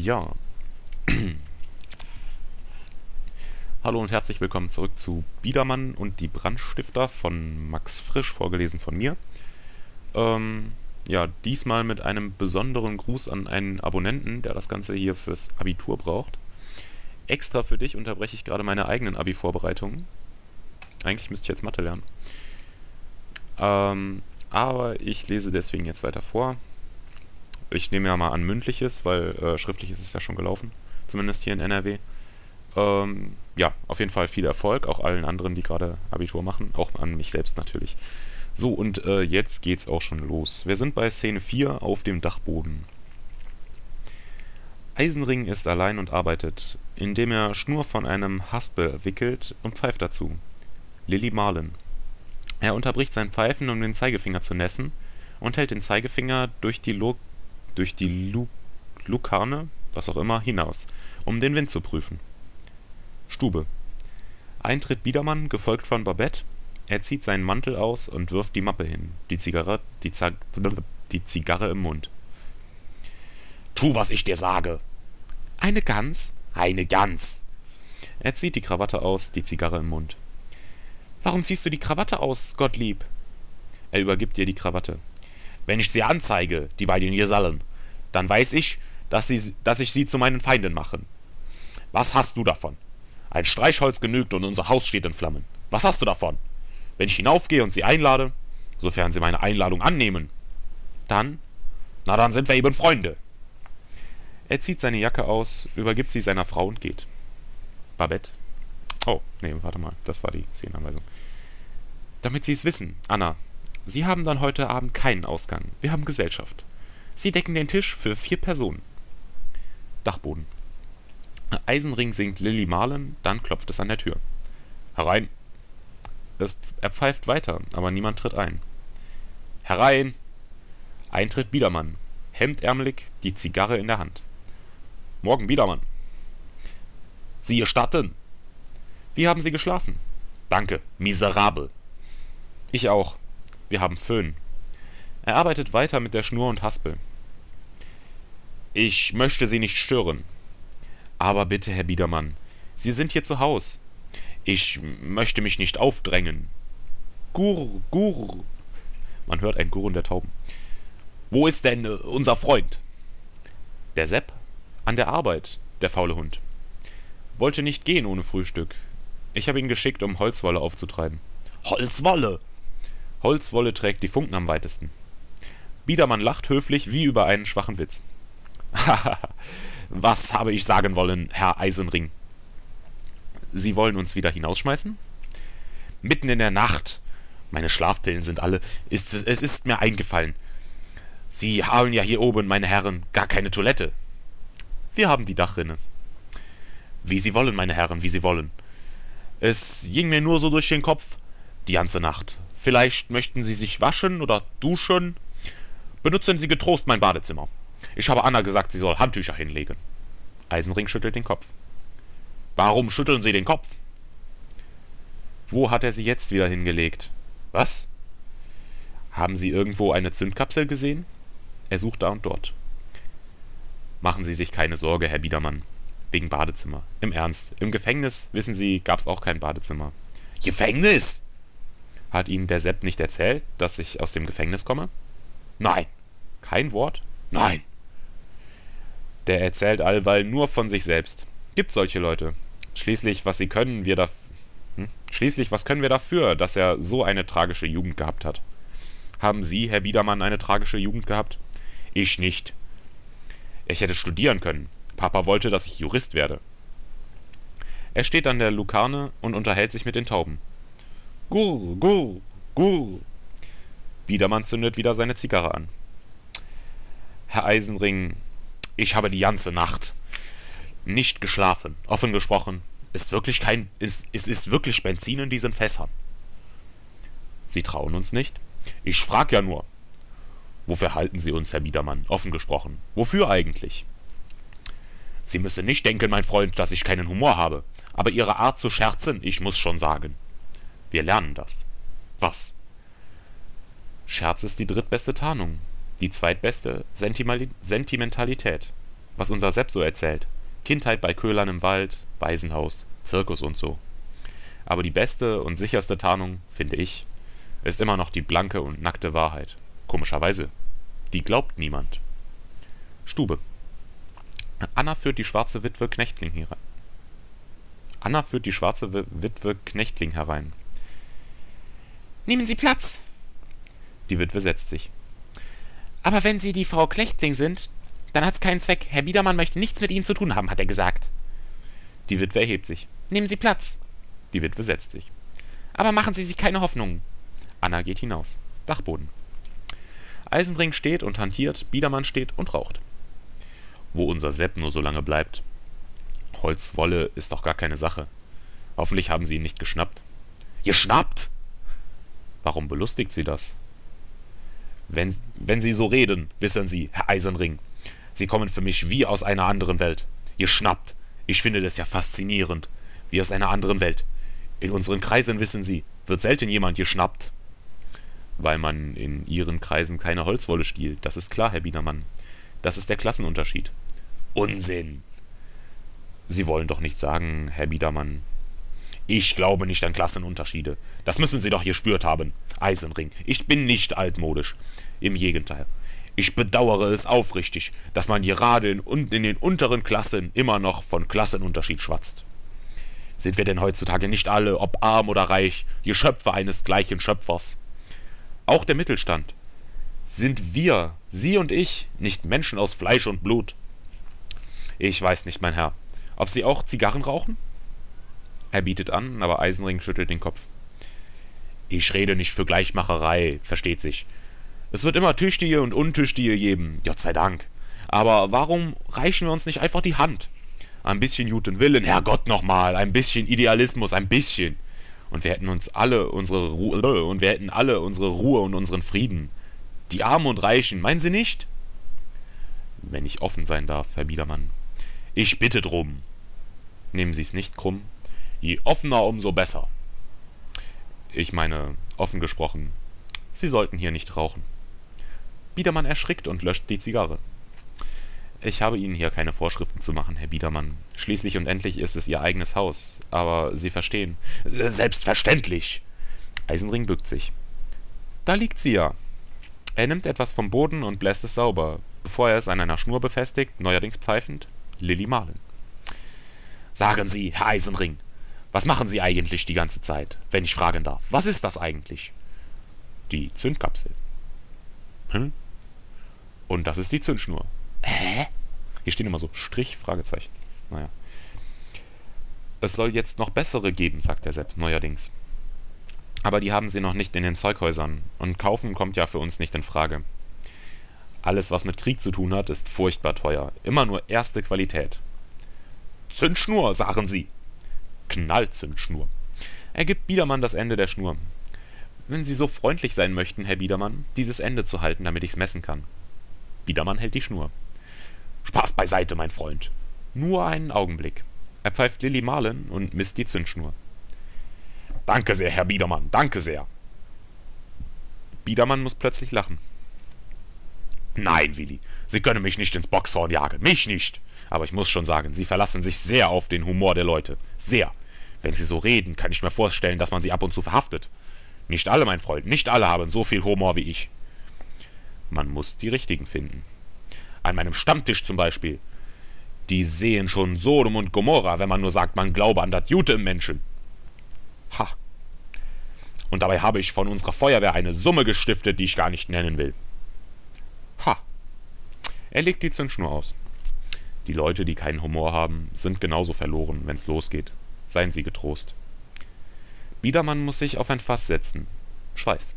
Ja. Hallo und herzlich willkommen zurück zu Biedermann und die Brandstifter von Max Frisch, vorgelesen von mir. Ja, diesmal mit einem besonderen Gruß an einen Abonnenten, der das Ganze hier fürs Abitur braucht. Extra für dich unterbreche ich gerade meine eigenen Abi-Vorbereitungen. Eigentlich müsste ich jetzt Mathe lernen. Aber ich lese deswegen jetzt weiter vor. Ich nehme ja mal an mündliches, weil schriftliches ist ja schon gelaufen. Zumindest hier in NRW. Ja, auf jeden Fall viel Erfolg, auch allen anderen, die gerade Abitur machen. Auch an mich selbst natürlich. So, und jetzt geht's auch schon los. Wir sind bei Szene 4 auf dem Dachboden. Eisenring ist allein und arbeitet, indem er Schnur von einem Haspel wickelt und pfeift dazu. Lilly Marlen. Er unterbricht sein Pfeifen, um den Zeigefinger zu nässen, und hält den Zeigefinger durch die Lukarne, was auch immer, hinaus, um den Wind zu prüfen. Stube. Eintritt Biedermann, gefolgt von Babette. Er zieht seinen Mantel aus und wirft die Mappe hin, die Zigarre im Mund. Tu, was ich dir sage. Eine Gans? Eine Gans. Er zieht die Krawatte aus, die Zigarre im Mund. Warum ziehst du die Krawatte aus, Gottlieb? Er übergibt ihr die Krawatte. Wenn ich sie anzeige, die beiden Gesallen, dann weiß ich, dass ich sie zu meinen Feinden mache. Was hast du davon? Ein Streichholz genügt und unser Haus steht in Flammen. Was hast du davon? Wenn ich hinaufgehe und sie einlade, sofern sie meine Einladung annehmen, dann sind wir eben Freunde. Er zieht seine Jacke aus, übergibt sie seiner Frau und geht. Babette. Oh, nee, warte mal, das war die Szenenanweisung. Damit Sie es wissen, Anna, Sie haben dann heute Abend keinen Ausgang. Wir haben Gesellschaft. Sie decken den Tisch für 4 Personen. Dachboden. Eisenring singt Lilly Marlen, dann klopft es an der Tür. Herein. Er pfeift weiter, aber niemand tritt ein. Herein. Eintritt Biedermann, hemdärmelig, die Zigarre in der Hand. Morgen, Biedermann. Sie gestatten. Wie haben Sie geschlafen? Danke, miserabel. Ich auch. Wir haben Föhn. Er arbeitet weiter mit der Schnur und Haspel. Ich möchte Sie nicht stören. Aber bitte, Herr Biedermann, Sie sind hier zu Haus. Ich möchte mich nicht aufdrängen. Gurr, gurr. Man hört ein Gurren der Tauben. Wo ist denn unser Freund? Der Sepp? An der Arbeit, der faule Hund. Wollte nicht gehen ohne Frühstück. Ich habe ihn geschickt, um Holzwolle aufzutreiben. Holzwolle? Holzwolle trägt die Funken am weitesten. Biedermann lacht höflich wie über einen schwachen Witz. Was habe ich sagen wollen, Herr Eisenring? Sie wollen uns wieder hinausschmeißen? Mitten in der Nacht. Meine Schlafpillen sind alle. Es ist mir eingefallen. Sie haben ja hier oben, meine Herren, gar keine Toilette. Wir haben die Dachrinne. Wie Sie wollen, meine Herren, wie Sie wollen. Es ging mir nur so durch den Kopf, die ganze Nacht. Vielleicht möchten Sie sich waschen oder duschen. Benutzen Sie getrost mein Badezimmer. Ich habe Anna gesagt, sie soll Handtücher hinlegen. Eisenring schüttelt den Kopf. Warum schütteln Sie den Kopf? Wo hat er sie jetzt wieder hingelegt? Was? Haben Sie irgendwo eine Zündkapsel gesehen? Er sucht da und dort. Machen Sie sich keine Sorge, Herr Biedermann. Wegen Badezimmer. Im Ernst. Im Gefängnis, wissen Sie, gab's auch kein Badezimmer. Gefängnis? Hat Ihnen der Sepp nicht erzählt, dass ich aus dem Gefängnis komme? Nein. Kein Wort? Nein. Der erzählt allweil nur von sich selbst. Gibt solche Leute. Schließlich, was können wir dafür, dass er so eine tragische Jugend gehabt hat? Haben Sie, Herr Biedermann, eine tragische Jugend gehabt? Ich nicht. Ich hätte studieren können. Papa wollte, dass ich Jurist werde. Er steht an der Lukarne und unterhält sich mit den Tauben. Gurr, gurr, gurr. Biedermann zündet wieder seine Zigarre an. Herr Eisenring, ich habe die ganze Nacht nicht geschlafen. Offen gesprochen, es ist wirklich Benzin in diesen Fässern. Sie trauen uns nicht? Ich frag ja nur. Wofür halten Sie uns, Herr Biedermann? Offen gesprochen. Wofür eigentlich? Sie müssen nicht denken, mein Freund, dass ich keinen Humor habe. Aber Ihre Art zu scherzen, ich muss schon sagen. Wir lernen das. Was? Scherz ist die drittbeste Tarnung. Die zweitbeste Sentimentalität. was unser Sepp so erzählt. Kindheit bei Köhlern im Wald, Waisenhaus, Zirkus und so. Aber die beste und sicherste Tarnung, finde ich, ist immer noch die blanke und nackte Wahrheit. Komischerweise. Die glaubt niemand. Stube. Anna führt die schwarze Witwe Knechtling herein. Anna führt die schwarze Witwe Knechtling herein. Nehmen Sie Platz. Die Witwe setzt sich. Aber wenn Sie die Frau Knechtling sind, dann hat's keinen Zweck. Herr Biedermann möchte nichts mit Ihnen zu tun haben, hat er gesagt. Die Witwe erhebt sich. Nehmen Sie Platz. Die Witwe setzt sich. Aber machen Sie sich keine Hoffnungen. Anna geht hinaus. Dachboden. Eisenring steht und hantiert, Biedermann steht und raucht. Wo unser Sepp nur so lange bleibt. Holzwolle ist doch gar keine Sache. Hoffentlich haben sie ihn nicht geschnappt. Geschnappt? Warum belustigt sie das? Wenn Sie so reden, wissen Sie, Herr Eisenring, Sie kommen für mich wie aus einer anderen Welt. Geschnappt. Ich finde das ja faszinierend. Wie aus einer anderen Welt. In unseren Kreisen, wissen Sie, wird selten jemand geschnappt. Weil man in Ihren Kreisen keine Holzwolle stiehlt. Das ist klar, Herr Biedermann. Das ist der Klassenunterschied. Unsinn! Sie wollen doch nicht sagen, Herr Biedermann. Ich glaube nicht an Klassenunterschiede. Das müssen Sie doch gespürt haben. Eisenring, ich bin nicht altmodisch. Im Gegenteil. Ich bedauere es aufrichtig, dass man gerade in den unteren Klassen immer noch von Klassenunterschied schwatzt. Sind wir denn heutzutage nicht alle, ob arm oder reich, Geschöpfe eines gleichen Schöpfers? Auch der Mittelstand. Sind wir, Sie und ich, nicht Menschen aus Fleisch und Blut? Ich weiß nicht, mein Herr. Ob Sie auch Zigarren rauchen? Er bietet an, aber Eisenring schüttelt den Kopf. Ich rede nicht für Gleichmacherei, versteht sich. Es wird immer Tüchtige und Untüchtige geben, Gott sei Dank. Aber warum reichen wir uns nicht einfach die Hand? Ein bisschen guten Willen, Herrgott nochmal, ein bisschen Idealismus, ein bisschen. Und wir hätten alle unsere Ruhe und unseren Frieden. Die Armen und Reichen, meinen Sie nicht? Wenn ich offen sein darf, Herr Biedermann. Ich bitte drum. Nehmen Sie es nicht krumm. Je offener, umso besser. Ich meine, offen gesprochen, Sie sollten hier nicht rauchen. Biedermann erschrickt und löscht die Zigarre. Ich habe Ihnen hier keine Vorschriften zu machen, Herr Biedermann. Schließlich und endlich ist es Ihr eigenes Haus. Aber Sie verstehen. Selbstverständlich. Eisenring bückt sich. Da liegt sie ja. Er nimmt etwas vom Boden und bläst es sauber, bevor er es an einer Schnur befestigt, neuerdings pfeifend, Lili Marlen. Sagen Sie, Herr Eisenring, was machen Sie eigentlich die ganze Zeit, wenn ich fragen darf? Was ist das eigentlich? Die Zündkapsel. Hm? Und das ist die Zündschnur. Hä? Hier stehen immer so Strich, Fragezeichen. Naja. Es soll jetzt noch bessere geben, sagt der Sepp, neuerdings. Aber die haben sie noch nicht in den Zeughäusern. Und kaufen kommt ja für uns nicht in Frage. Alles, was mit Krieg zu tun hat, ist furchtbar teuer. Immer nur erste Qualität. Zündschnur, sagen Sie. Knallzündschnur. Er gibt Biedermann das Ende der Schnur. Wenn Sie so freundlich sein möchten, Herr Biedermann, dieses Ende zu halten, damit ich's messen kann. Biedermann hält die Schnur. Spaß beiseite, mein Freund. Nur einen Augenblick. Er pfeift Lili Marlen und misst die Zündschnur. Danke sehr, Herr Biedermann, danke sehr. Biedermann muss plötzlich lachen. Nein, Willi, Sie können mich nicht ins Boxhorn jagen, mich nicht. Aber ich muss schon sagen, Sie verlassen sich sehr auf den Humor der Leute. Sehr. Wenn Sie so reden, kann ich mir vorstellen, dass man Sie ab und zu verhaftet. Nicht alle, mein Freund, nicht alle haben so viel Humor wie ich. Man muss die Richtigen finden. An meinem Stammtisch zum Beispiel. Die sehen schon Sodom und Gomorra, wenn man nur sagt, man glaube an das Gute im Menschen. Ha. Und dabei habe ich von unserer Feuerwehr eine Summe gestiftet, die ich gar nicht nennen will. Ha. Er legt die Zündschnur aus. Die Leute, die keinen Humor haben, sind genauso verloren, wenn's losgeht. Seien Sie getrost. Biedermann muss sich auf ein Fass setzen. Schweiß.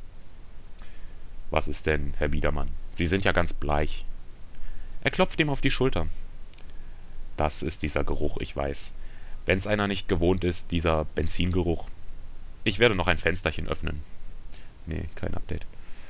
Was ist denn, Herr Biedermann? Sie sind ja ganz bleich. Er klopft ihm auf die Schulter. Das ist dieser Geruch, ich weiß. Wenn's einer nicht gewohnt ist, dieser Benzingeruch. Ich werde noch ein Fensterchen öffnen. Nee, kein Update.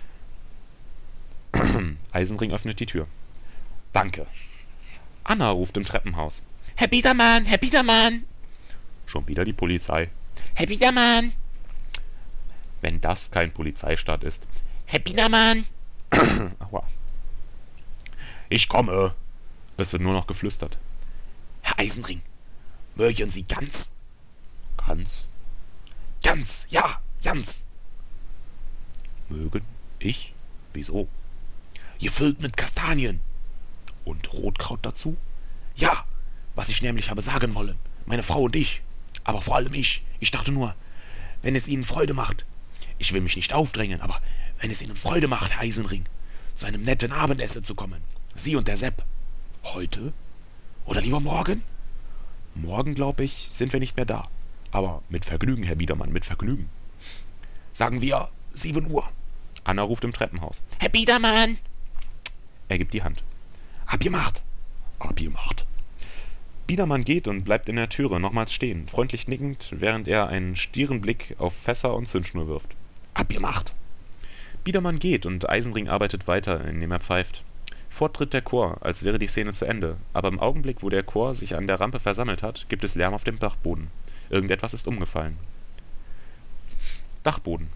Eisenring öffnet die Tür. Danke. Anna ruft im Treppenhaus. Herr Biedermann, Herr Biedermann. Schon wieder die Polizei. Herr Biedermann. Wenn das kein Polizeistaat ist. Herr Biedermann. Aua. Ich komme. Es wird nur noch geflüstert. Herr Eisenring, mögen Sie ganz? Ganz? Ganz, ja, ganz. Mögen? Ich? Wieso? Gefüllt mit Kastanien. Und Rotkraut dazu? Ja, was ich nämlich habe sagen wollen. Meine Frau und ich. Aber vor allem ich. Ich dachte nur, wenn es Ihnen Freude macht. Ich will mich nicht aufdrängen, aber wenn es Ihnen Freude macht, Herr Eisenring, zu einem netten Abendessen zu kommen. Sie und der Sepp. Heute? Oder lieber morgen? Morgen, glaube ich, sind wir nicht mehr da. Aber mit Vergnügen, Herr Biedermann, mit Vergnügen. Sagen wir 7 Uhr. Anna ruft im Treppenhaus. Herr Biedermann! Er gibt die Hand. Abgemacht. Abgemacht. Biedermann geht und bleibt in der Türe nochmals stehen, freundlich nickend, während er einen stieren Blick auf Fässer und Zündschnur wirft. Abgemacht. Biedermann geht und Eisenring arbeitet weiter, indem er pfeift. Fort tritt der Chor, als wäre die Szene zu Ende, aber im Augenblick, wo der Chor sich an der Rampe versammelt hat, gibt es Lärm auf dem Dachboden. Irgendetwas ist umgefallen. Dachboden.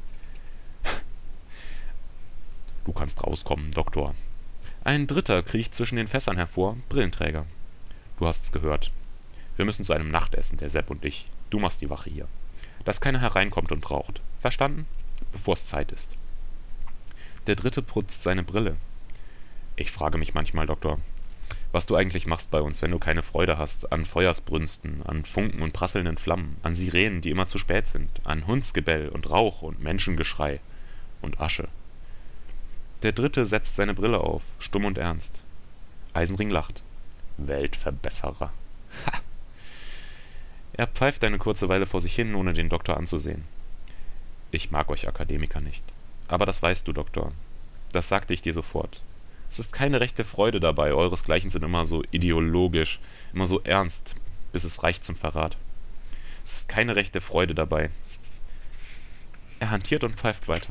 Du kannst rauskommen, Doktor. Ein Dritter kriecht zwischen den Fässern hervor, Brillenträger. Du hast's gehört. Wir müssen zu einem Nachtessen, der Sepp und ich. Du machst die Wache hier. Dass keiner hereinkommt und raucht. Verstanden? Bevor's Zeit ist. Der Dritte putzt seine Brille. Ich frage mich manchmal, Doktor, was du eigentlich machst bei uns, wenn du keine Freude hast an Feuersbrünsten, an Funken und prasselnden Flammen, an Sirenen, die immer zu spät sind, an Hundsgebell und Rauch und Menschengeschrei und Asche. Der Dritte setzt seine Brille auf, stumm und ernst. Eisenring lacht. Weltverbesserer. Ha! Er pfeift eine kurze Weile vor sich hin, ohne den Doktor anzusehen. Ich mag euch Akademiker nicht. Aber das weißt du, Doktor. Das sagte ich dir sofort. Es ist keine rechte Freude dabei, euresgleichen sind immer so ideologisch, immer so ernst, bis es reicht zum Verrat. Es ist keine rechte Freude dabei. Er hantiert und pfeift weiter.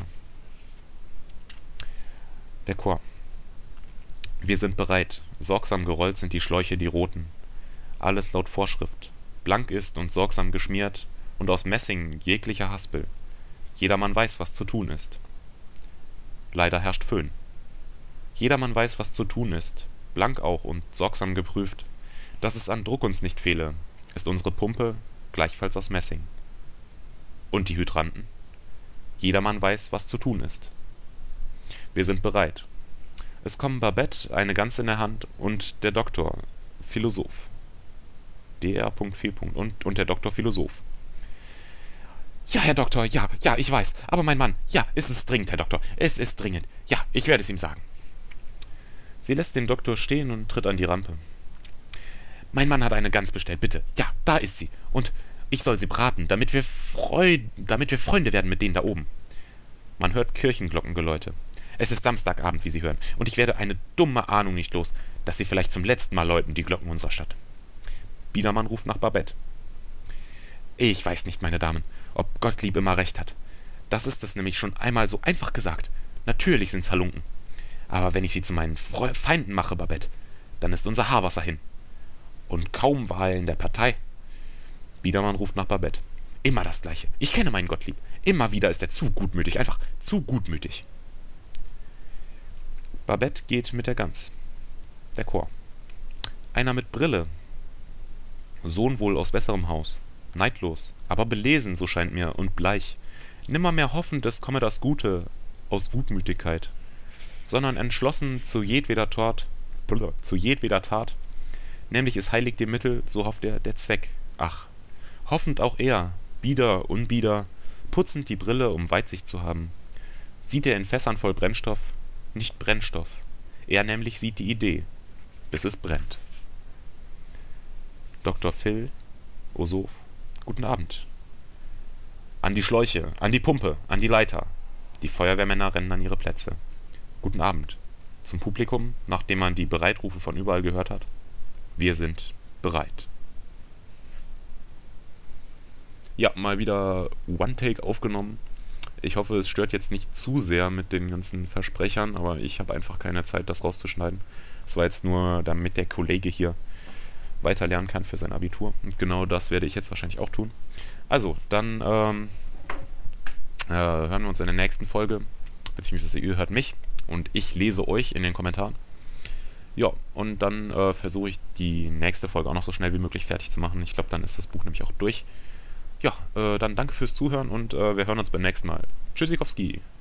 Der Chor. Wir sind bereit. Sorgsam gerollt sind die Schläuche, die roten. Alles laut Vorschrift. Blank ist und sorgsam geschmiert und aus Messing jeglicher Haspel. Jedermann weiß, was zu tun ist. Leider herrscht Föhn. Jedermann weiß, was zu tun ist, blank auch und sorgsam geprüft. Dass es an Druck uns nicht fehle, ist unsere Pumpe gleichfalls aus Messing. Und die Hydranten? Jedermann weiß, was zu tun ist. Wir sind bereit. Es kommen Babette, eine Gans in der Hand, und der Doktor, Philosoph. Dr. und der Doktor Philosoph. Ja, Herr Doktor, ja, ich weiß. Aber mein Mann, ja, es ist dringend, Herr Doktor. Es ist dringend. Ja, ich werde es ihm sagen. Sie lässt den Doktor stehen und tritt an die Rampe. Mein Mann hat eine Gans bestellt, bitte. Ja, da ist sie. Und ich soll sie braten, damit wir Freunde werden mit denen da oben. Man hört Kirchenglocken-Geläute. Es ist Samstagabend, wie Sie hören, und ich werde eine dumme Ahnung nicht los, dass sie vielleicht zum letzten Mal läuten, die Glocken unserer Stadt. Biedermann ruft nach Babette. Ich weiß nicht, meine Damen, ob Gottlieb immer recht hat. Das ist es nämlich schon einmal so einfach gesagt. Natürlich sind's Halunken. Aber wenn ich sie zu meinen Feinden mache, Babette, dann ist unser Haarwasser hin. Und kaum war er in der Partei. Biedermann ruft nach Babette. Immer das Gleiche. Ich kenne meinen Gottlieb. Immer wieder ist er zu gutmütig, einfach zu gutmütig. Babette geht mit der Gans. Der Chor. Einer mit Brille. Sohn wohl aus besserem Haus. Neidlos, aber belesen, so scheint mir, und bleich. Nimmermehr hoffend, es komme das Gute aus Gutmütigkeit, sondern entschlossen zu jedweder Tat, nämlich es heiligt dem Mittel, so hofft er, der Zweck. Ach, hoffend auch er, bieder, unbieder, putzend die Brille, um Weitsicht zu haben, sieht er in Fässern voll Brennstoff, nicht Brennstoff. Er nämlich sieht die Idee, bis es brennt. Dr. Philosoph, guten Abend. An die Schläuche, an die Pumpe, an die Leiter. Die Feuerwehrmänner rennen an ihre Plätze. Guten Abend. Zum Publikum, nachdem man die Bereitrufe von überall gehört hat. Wir sind bereit. Ja, mal wieder One-Take aufgenommen. Ich hoffe, es stört jetzt nicht zu sehr mit den ganzen Versprechern, aber ich habe einfach keine Zeit, das rauszuschneiden. Es war jetzt nur, damit der Kollege hier weiter lernen kann für sein Abitur. Und genau das werde ich jetzt wahrscheinlich auch tun. Also, dann hören wir uns in der nächsten Folge, beziehungsweise ihr hört mich und ich lese euch in den Kommentaren. Ja, und dann versuche ich die nächste Folge auch noch so schnell wie möglich fertig zu machen. Ich glaube, dann ist das Buch nämlich auch durch. Ja, dann danke fürs Zuhören und wir hören uns beim nächsten Mal. Tschüssikowski.